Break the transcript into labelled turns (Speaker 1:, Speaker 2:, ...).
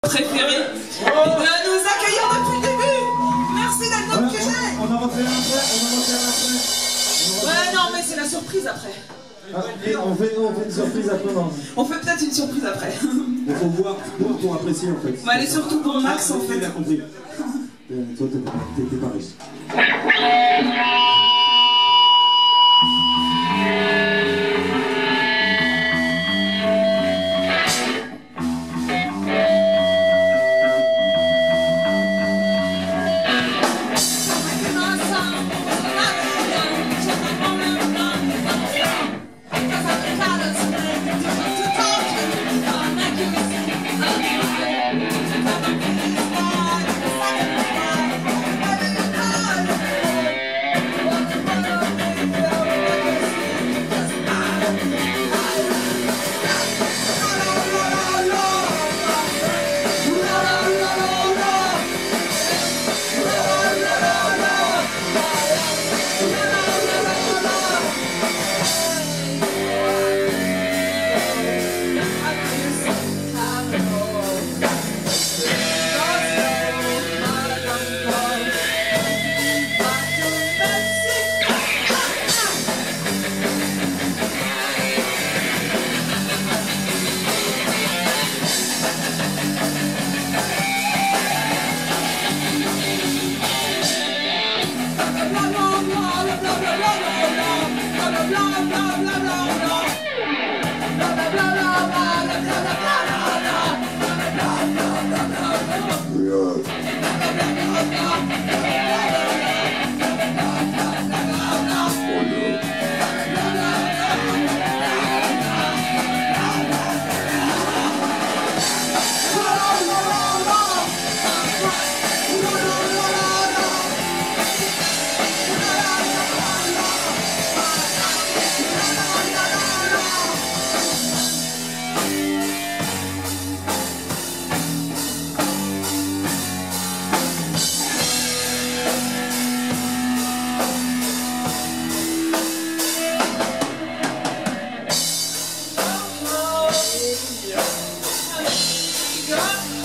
Speaker 1: préféré de nous accueillir depuis le début. Merci d'être notre QG.
Speaker 2: On en refait un après,
Speaker 1: Ouais, non, mais c'est la surprise après.
Speaker 2: Ah, et on fait une surprise après, non.
Speaker 1: On fait peut-être une surprise après.
Speaker 2: Il faut boire pour apprécier en fait.
Speaker 1: Mais elle est surtout pour Max en fait.
Speaker 2: J'ai bien compris. Toi, t'es pas riche.
Speaker 1: God.